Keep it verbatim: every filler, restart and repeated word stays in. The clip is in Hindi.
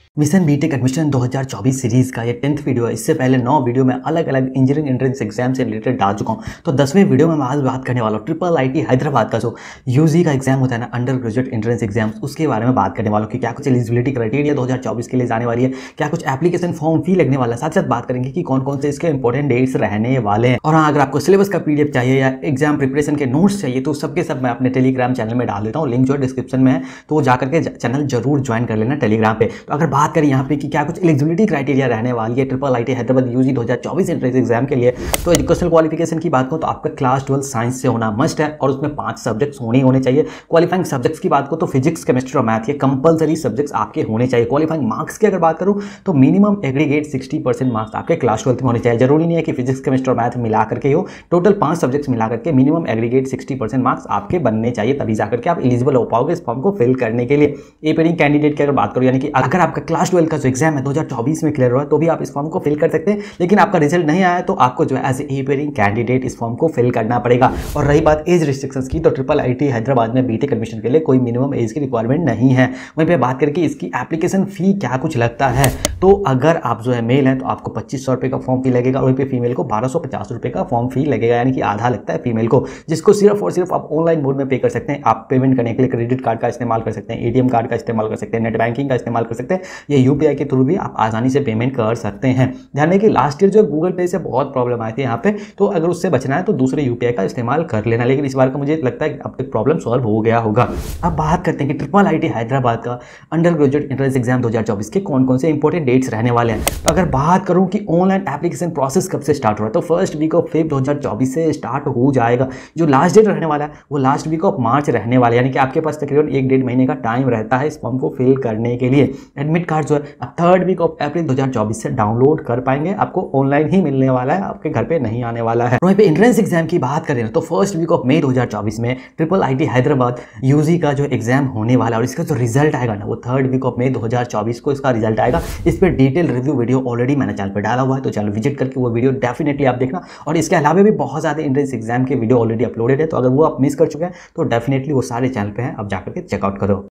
मिशन बीटेक एडमिशन दो हज़ार चौबीस सीरीज का ये टेंथ वीडियो है। इससे पहले नौ वीडियो में अलग अलग इंजीनियरिंग एंट्रेंस एग्जाम से रिलेटेड डाल चुका हूँ। तो दसवें वीडियो में मैं आज बात करने वाला हूँ ट्रिपल आईटी हैदराबाद का जो यूजी का एग्जाम होता है ना, अंडर ग्रेजुएट एंट्रेंस एग्जाम, उसके बारे में बात करने वाला हूँ कि क्या कुछ एलिजिबिलिटी क्राइटेरिया दो हज़ार चौबीस के लिए जाने वाली है, क्या कुछ एप्लीकेशन फॉर्म फी लगने वाला है। साथ साथ बात करेंगे कि कौन कौन से इसके इंपॉर्टेंट डेट्स रहने वाले हैं। और हाँ, अगर आपको सिलेबस का पीडीएफ चाहिए या एग्जाम प्रिपरेशन के नोट्स चाहिए तो सबके सब मैं अपने टेलीग्राम चैनल में डाल देता हूँ। लिंक जो है डिस्क्रिप्शन में है, तो वो जाकर के चैनल जरूर ज्वाइन कर लेना टेलीग्राम पे। तो अगर बात करें यहाँ पे कि क्या कुछ एलिजिबिलिटी क्राइटेरिया रहने वाली है ट्रिपल आईटी हैदराबाद यूजी दो हज़ार चौबीस एंट्रेंस एग्जाम के लिए, तो एजुकेशनल क्वालिफिकेशन की बात करूं तो आपका क्लास ट्वेल्थ साइंस से होना मस्ट है और उसमें पांच सब्जेक्ट्स होने ही होने चाहिए। क्वालिफाइंग सब्जेक्ट्स की बात करूं तो फिजिक्स, केमिस्ट्री और मैथ, ये कंपलसरी सब्जेक्ट्स आपके होने चाहिए। क्वालिफाइंग मार्क्स की अगर बात करूं तो minimum aggregate sixty percent marks आपके क्लास ट्वेल्थ में होने चाहिए। जरूरी नहीं है कि फिजिक्स, केमिस्ट्री और मैथ मिला करके हो, टोटल पांच सब्जेक्ट्स मिला करके minimum aggregate sixty percent marks आपके बनने चाहिए, तभी जाकर के आप एलिजिबल हो पाओगे इस फॉर्म को फिल करने के लिए। ए पेयरिंग कैंडिडेट की अगर बात करूं, यानी कि अगर आपका क्लास ट्वेल्थ का जो एग्जाम है दो हज़ार चौबीस में क्लियर हुआ तो भी आप इस फॉर्म को फिल कर सकते हैं, लेकिन आपका रिजल्ट नहीं आया तो आपको जो है एज ए पेयरिंग कैंडिडेट इस फॉर्म को फिल करना पड़ेगा। और रही बात एज रिस्ट्रिक्शंस की, तो ट्रिपल आईटी हैदराबाद में बीटेक एडमिशन के लिए कोई मिनिमम एज की रिक्वायरमेंट नहीं है। वहीं पे बात करके इसकी एप्लीकेशन फी क्या कुछ लगता है, तो अगर आप जो है मेल हैं तो आपको पच्चीस सौ रुपये का फॉर्म फी लगेगा, वहीं पे फीमेल को बारह सौ पचास रुपये का फॉर्म फी लगेगा, यानी कि आधा लगता है फीमेल को, जिसको सिर्फ और सिर्फ आप ऑनलाइन मोड में पे कर सकते हैं। आप पेमेंट करने के लिए क्रेडिट कार्ड का इस्तेमाल कर सकते हैं, एटीएम कार्ड का इस्तेमाल कर सकते हैं, नेट बैंकिंग का इस्तेमाल कर सकते हैं, या यूपीआई के थ्रू भी आप आसानी से पेमेंट कर सकते हैं। ध्यान रखिए, लास्ट ईयर जो गूगल पे से बहुत प्रॉब्लम आई थी यहाँ पे, तो अगर उससे बचना है तो दूसरे यूपीआई का इस्तेमाल कर लेना, लेकिन इस बार का मुझे लगता है कि अब तक प्रॉब्लम सॉल्व हो गया होगा। अब बात करते हैं कि ट्रिपल आईटी हैदराबाद का अंडर ग्रेजुएट एंट्रेंस एग्जाम दो हज़ार चौबीस के कौन कौन से इंपॉर्टेंट डेट्स रहने वाले हैं। तो अगर बात करूं कि ऑनलाइन एप्लीकेशन प्रोसेस कब से स्टार्ट हो रहा है, तो फर्स्ट वीक ऑफ फेब दो हज़ार चौबीस से स्टार्ट हो जाएगा। जो लास्ट डेट रहने वाला है वो लास्ट वीक ऑफ मार्च रहने वाला है, यानी कि आपके पास तकरीबन एक डेढ़ महीने का टाइम रहता है इस फॉर्म को फिल करने के लिए। एडमिट कार्ड जो है आप थर्ड वीक ऑफ अप्रैल दो हज़ार चौबीस से डाउनलोड कर पाएंगे, आपको ऑनलाइन ही मिलने वाला है, आपके घर पे नहीं आने वाला है। वहीं पे एंट्रेंस एग्जाम की बात करें तो फर्स्ट वीक ऑफ मई दो हज़ार चौबीस में ट्रिपल आईटी हैदराबाद यूजी का जो एग्जाम होने वाला है और इसका जो रिजल्ट आएगा ना वो थर्ड वीक ऑफ मई दो हज़ार चौबीस को इसका रिजल्ट आएगा। इस पर डिटेल रिव्यू वीडियो ऑलरेडी मैंने चैनल पर डाला हुआ है, तो चैनल विजिट करके वो वीडियो डेफिनेटली आप देखना। और इसके अलावा भी बहुत ज़्यादा एंट्रेंस एग्जाम के वीडियो ऑलरेडी अपलोडेड है, तो अगर वो आप मिस कर चुके हैं तो डेफिनेटली वो सारे चैनल पे हैं, आप जाकर के चेकआउट करो।